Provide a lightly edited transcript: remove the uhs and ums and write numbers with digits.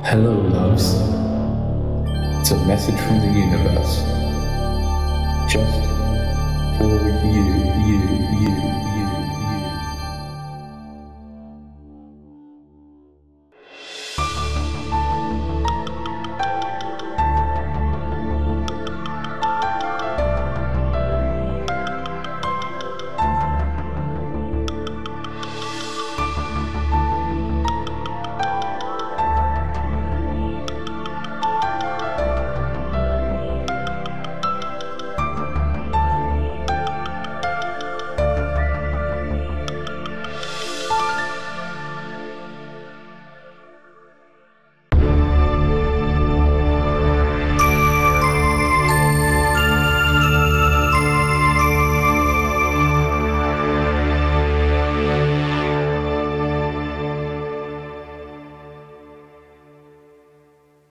Hello, loves. It's a message from the universe. Just for you.